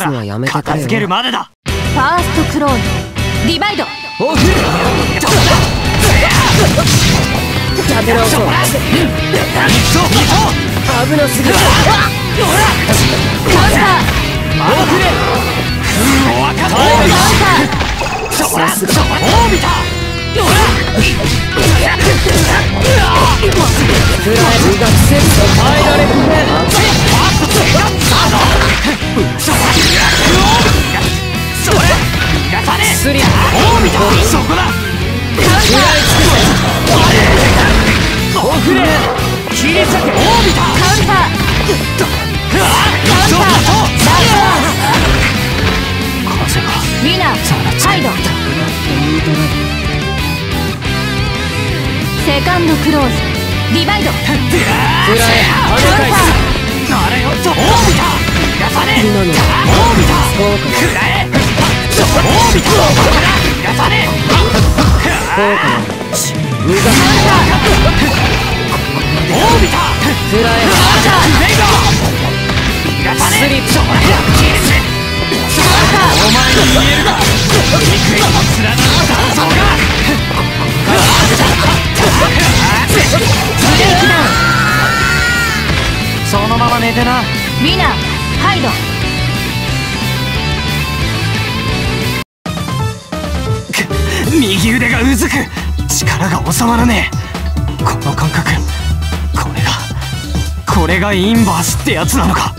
片付けるまでだ。 ファーストクローンリバイド。 オフダブルオフ。危なすぎる。カウンター。 さすがオビタ。 フライがセット耐えられるね。スリッオビタ。そこだ。 オフレ切り裂け。オービタ。カウンター。 風がウィナーハイド。セカンドクローズリバイド。 フライ跳ね返す。あれよ、オービタ。逃がさねえ。オービタ。フライ。オービタ。逃がさねえ。 逃がさオービタ。 フライスリップ。お前に見えるか。幾重に連なった謎が。そのまま寝てな。 ウィナーハイド。 右腕がうずく。力が収まらねえ。この感覚、これがインバースってやつなのか。